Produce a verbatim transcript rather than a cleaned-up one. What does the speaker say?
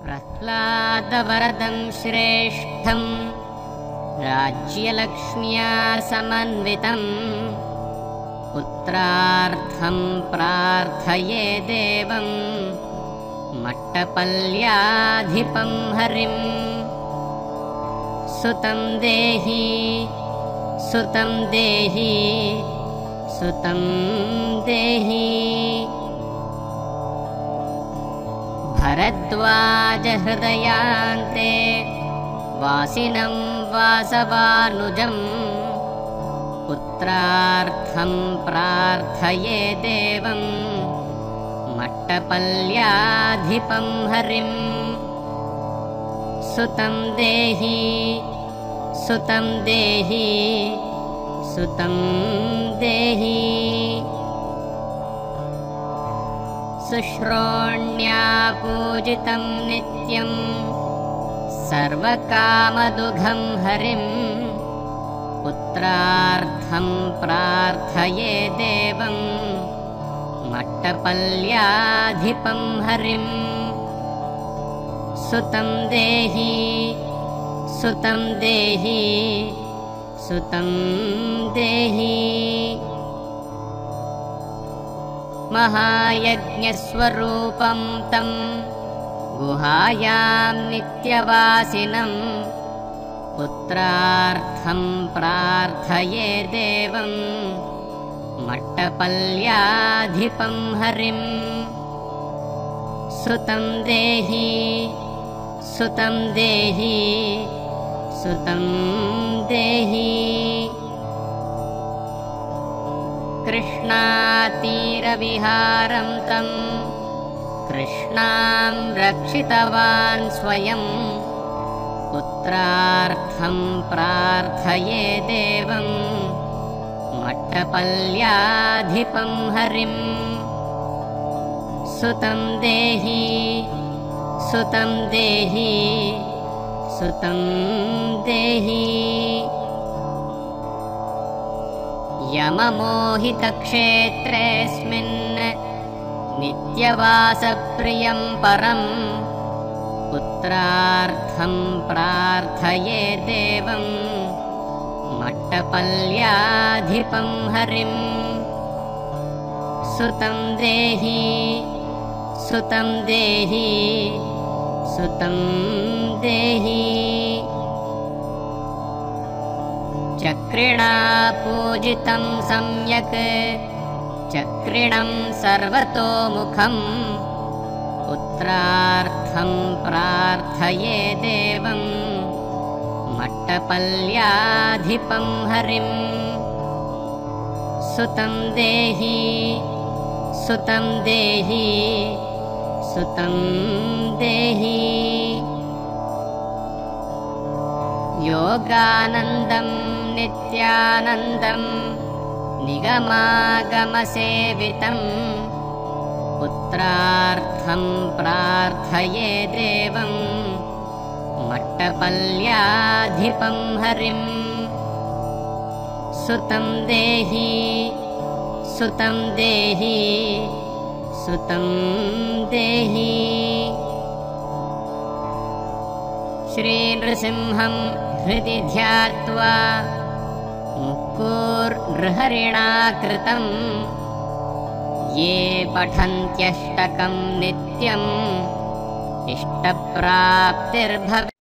प्रह्लादवरदं श्रेष्ठं राज्यलक्ष्म्या समन्वितं पुत्रार्थं प्रार्थये देवं मट्टपल्याधिपं हरिं सुतं देहि सुतं देहि सुतं देहि भरद्वाजहृदयान्ते वासिनं वासवानुजं पुत्रार्थं प्रार्थये देवं मट्टपल्याधिपं हरिं सुतं देहि सुतं देहि सुतं देहि शुश्रोण्या पूजितं नित्यं सर्वकामदुघं हरिं पुत्रार्थं प्रार्थये देवं मट्टपल्याधिपं हरिं सुतं देहि सुतं देहि सुतं देहि महायज्ञस्वरूपं तं गुहायां नित्यवासिनं पुत्रार्थं प्रार्थये देवं मट्टपल्याधिपं हरिं सुतं देहि सुतं देहि सुतं देहि कृष्णातीरविहारं तं कृष्णां रक्षितवान् स्वयं पुत्रार्थं प्रार्थये देवं मट्टपल्याधिपं हरिं सुतं देहि सुतं देहि सुतं देहि यममोहितक्षेत्रेऽस्मिन् नित्यवासप्रियं परं पुत्रार्थं प्रार्थये देवं मट्टपल्याधिपं हरिं सुतं देहि सुतं देहि सुतं देहि चक्रिणा पूजितं सम्यक् चक्रिणं सर्वतोमुखं पुत्रार्थं प्रार्थये देवं मट्टपल्याधिपं हरिं सुतं देहि सुतं देहि सुतं देहि योगानन्दं नित्यानन्दं निगमागमसेवितं पुत्रार्थं प्रार्थये देवं मट्टपल्याधिपं हरिं सुतं देहि सुतं देहि सुतं देहि श्रीनृसिंहं हृदि ध्यात्वा मुक्कुर्नृहरिणा कृतं ये पठन्त्यष्टकं नित्यम् इष्टप्राप्तिर्भविष्यति।